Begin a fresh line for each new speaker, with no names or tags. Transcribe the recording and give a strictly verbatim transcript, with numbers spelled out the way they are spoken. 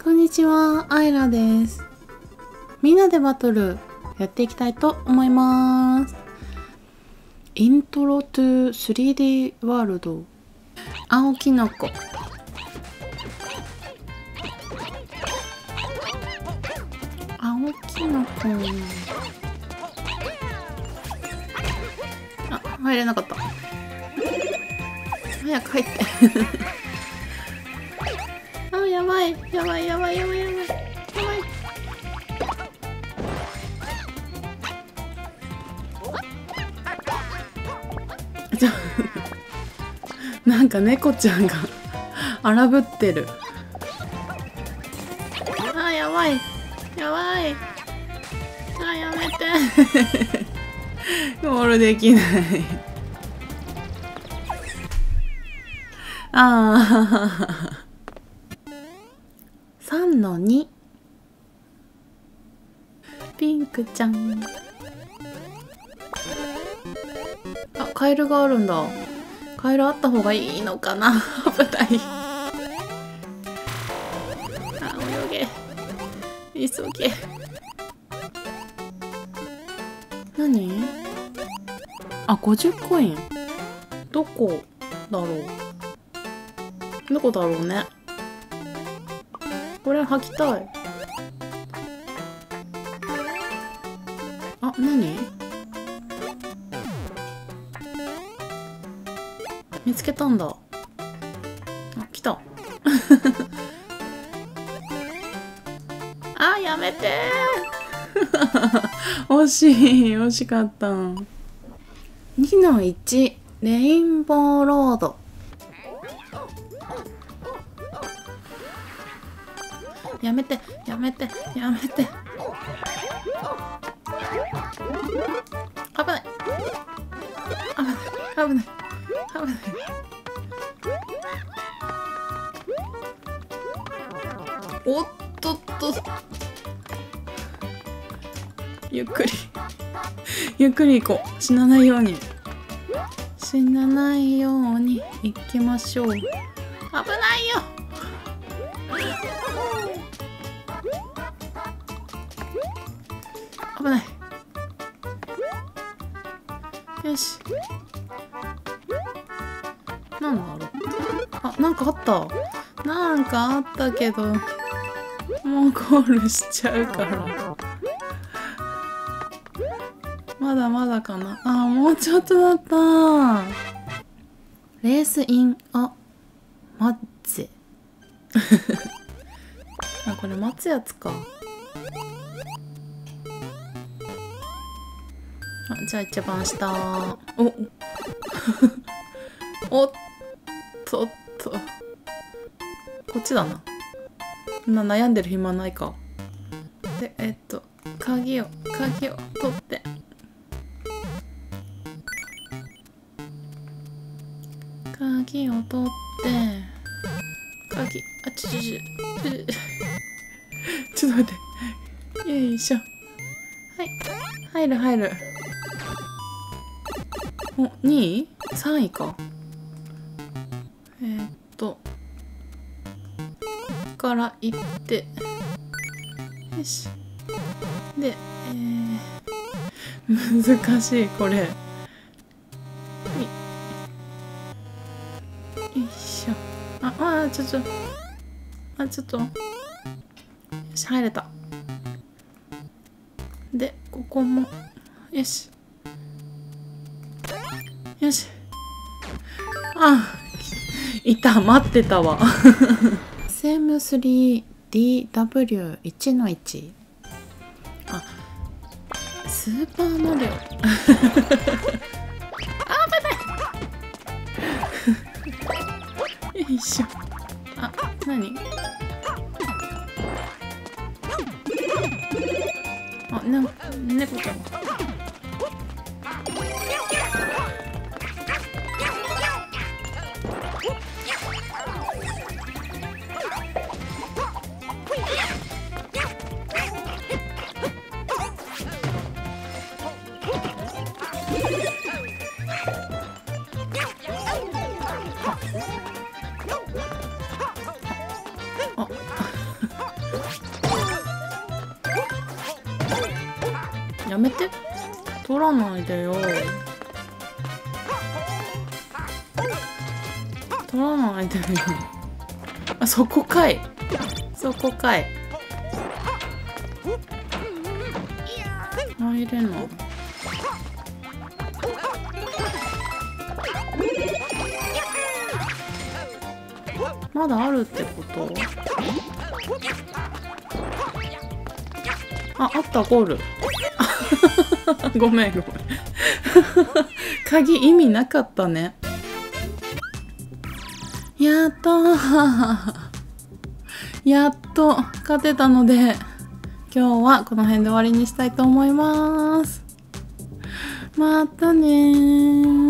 こんにちは、アイラです。みんなでバトルやっていきたいと思います。イントロトゥ スリーディー ワールド。青きのこ。青きのこ。あ、入れなかった。早く入って。あ、やばい、やばい、やばい、やばい、やばい、やばい。ちょなんか猫ちゃんが荒ぶってる。あ、やばい、やばい。あ、やめて。ゴールできない。ああ。さんのに。ピンクちゃん。あ、カエルがあるんだ。カエルあった方がいいのかな。危ない。あ、泳げ。急げ。何？あ、ごじゅうコイン。どこだろう。どこだろうね。これ履きたい。あ、何？見つけたんだ。あ、来た。あ、やめてー。惜しい、惜しかった。にのいち、レインボーロード。やめて、やめて、やめて。危ない。危ない。危ない。危ない。おっとっと。ゆっくり。ゆっくり行こう。死なないように。死なないように行きましょう。危ないよ。危ない。よし。なんだろう。あ、なんかあった。なんかあったけど、もうゴールしちゃうから。まだまだかな。あ、もうちょっとだった。レースインアマッゼ。あ、これ待つやつか。あ、じゃあ一番下。おおっとっと。こっちだな。な、悩んでる暇ないか。で、えっと、鍵を、鍵を取って。鍵を取って。鍵、あ、ちょちょちょ。ちょっと待って。よいしょ。はい。入る入る。お、にい ?さん 位か。えー、っと。から行って。よし。で、えー、難しい、これ。よいしょ。あ、あ、ちょちょ。あ、ちょっと。よし、入れた。で、ここも。よし。よし。あ、いた、待ってたわ。エスエムスリーディーダブリューいちのいち。あ、スーパーマリオ。あ、危ない。よいしょ。あ、なに？あ、な、猫ちゃん。 やめて、取らないでよ。取らないでよ。あ、そこかい。そこかい。入れない。まだあるってこと？あ、あった、ゴール。ごめんごめん。鍵意味なかったね。やっとやっと勝てたので、今日はこの辺で終わりにしたいと思います。またねー。